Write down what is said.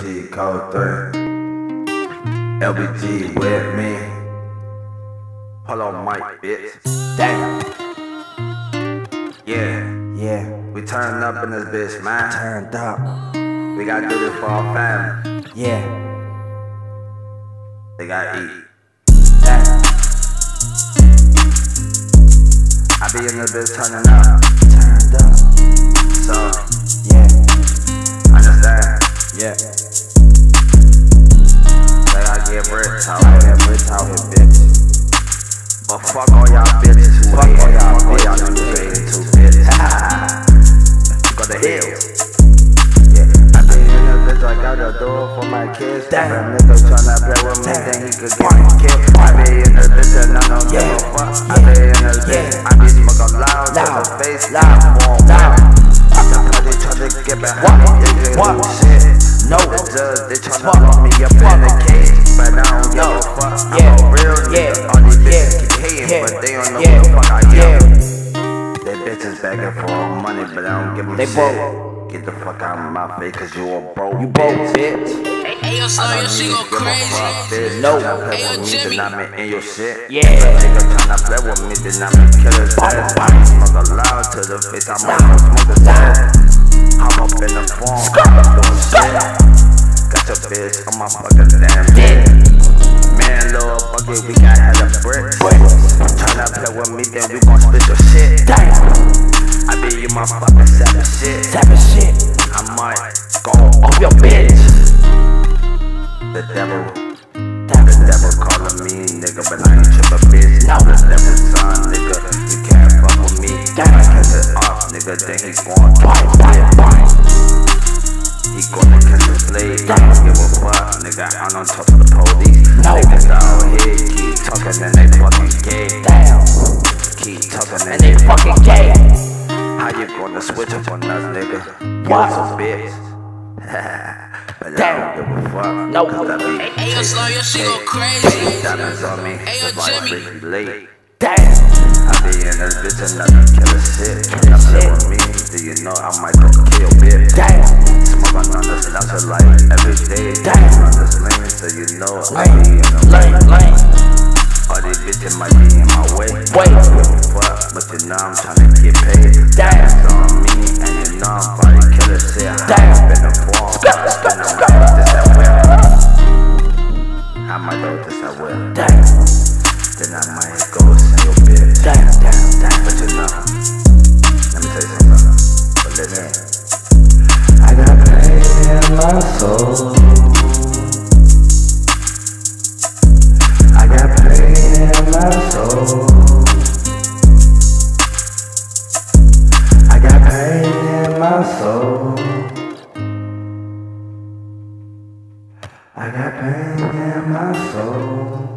LBG code 3. LBG with me. Hold on, mic, bitch. Damn. Yeah. We turned up in this bitch, man. Turned up. We gotta do this for our family. Yeah. They gotta eat. Damn. I be in this bitch turning up. Turned up. So, Yeah. understand. Yeah. They gotta get rich out Out here. here, rich out here, bitch. But fuck all y'all bitches who Fuck hate. all y'all Fuck all y'all bitches niggas who who hate. hate too, bitch. Go to hell. Yeah. I be in this bitch, I gotta do it for my kids. Damn. If a nigga tryna play with me, Damn. then he could get me killed. I be in this bitch and I don't give a fuck. I be in this bitch, I be smoking loud to the face. Loud. The party tryna get behind me, they get What? do shit. No. The judge, they tryna lock me up in the cage, but I don't give a fuck. Yeah. I'm a real Yeah. nigga. All these bitches Yeah. keep hating, Yeah. but they don't know Yeah. who the fuck I am. Yeah. They bitches begging for money, but I don't give them They shit. broke. Get the fuck out of my face, cause you a broke You broke, bitch. bitch. Hey, yo, son, your shit go Give a crazy. fuck, bitch. No. Tryna play Hey, yo, with me, Jimmy. then I'm in your shit. Yeah. If a nigga tryna play with me, then I'm in killer's ass. Smoke a loud to the face, I'm gonna smoke his ass. Hop up in the phone, I'm doing shit. Got your bitch on my fucking damn dick. Man, little bucket, we got hella bricks. Tryna play with me, then we gon' split your shit. Damn. I be you my fucking savage shit. Savage shit. I might go Off your bitch. The devil calling me nigga, but I ain't trippin' bitch. No. The devil's son, nigga, you can't fuck with me. Damn. I catch it off, nigga, then he gon' Bye. He gonna catch a blade. I don't give a fuck, nigga. I'm on top of the police. No. Niggas out here keep talking and they fucking gay. Damn. Keep talking And they fucking gay. How you gonna switch up on us, nigga? What? You're a bitch. But Damn. I don't give a fuck. No. 'Cause I be Hey, yo, son, your shit go chasing crazy. diamonds on me. Hey, yo, The vibe Jimmy. really late. Damn. I be in this bitch and nothing killer shit. Tryna play shit. with me, do you know I might go kill your bitch? Damn. Smoking on this slasher like every day. Damn. On this lane, so you know I Lane. be in the Lane. All these bitches might be in my way. Wait. I don't give a fuck, but you know I'm tryna get paid. Damn. It's on me, and you know I'm body killer shit. Damn. I've been a form. This at will. I might go this at will. Damn. Then I might go send your bitch. Damn. But you know, let me tell you something. But listen, I got pain in my soul. I got pain in my soul. I got pain in my soul. I got pain in my soul.